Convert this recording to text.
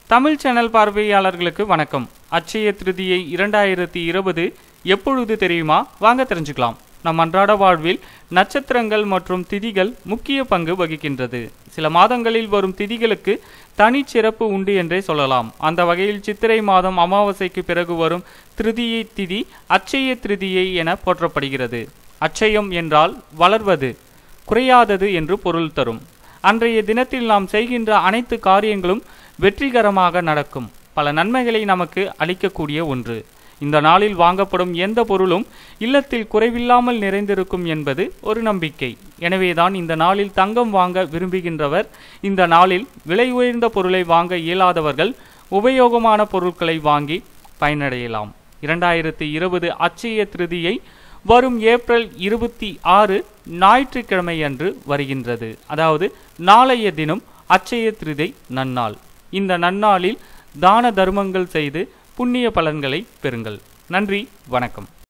Tamil channel பார்வையாளர்களுக்கு வணக்கம். அட்சய திருதியை 2020 எப்பொழுது தெரியுமா? வாங்க தெரிஞ்சுக்கலாம். நம் அன்றாட வாழ்வில் நட்சத்திரங்கள் மற்றும் திதிகள் முக்கிய பங்கு வகிக்கின்றது. சில மாதங்களில் வரும் திதிகளுக்கு தனி சிறப்பு உண்டு என்றே சொல்லலாம். அந்த வகையில் சித்திரை மாதம் அமாவாசைக்கு பிறகு வரும் திருதியை திதி அட்சய திருதியை என போற்றப்படுகிறது. அட்சயம் என்றால் வளர்வது, குறையாதது என்று பொருள் தரும். அன்றைய தினத்தில் நாம் செய்கின்ற அனைத்து காரியங்களும் வெற்றிகரமாக நடக்கும். பல நன்மைகளை நமக்கு அளிக்கக்கூடிய ஒன்று. இந்த நாளில் வாங்கப்படும் எந்த பொருளும் இல்லத்தில் குறைவில்லாமல் நிறைந்திருக்கும் என்பது ஒரு நம்பிக்கை. எனவேதான் இந்த நாளில் தங்கம் வாங்க விரும்புகின்றவர், இந்த நாளில் விலை உயர்ந்த பொருளை வாங்க இயலாதவர்கள் உபயோகமான பொருட்களை வாங்கி பயனடையலாம். 2020 அட்சய திருதியை வரும் ஏப்ரல் 26 ஞாயிற்றுக்கிழமை அன்று வருகின்றது. அதாவது நாளைய தினம் அட்சய திருதை நன்னாள். இந்த நன்னாளில் தான தர்மங்கள் செய்து புண்ணிய பலன்களை பெறுங்கள். நன்றி, வணக்கம்.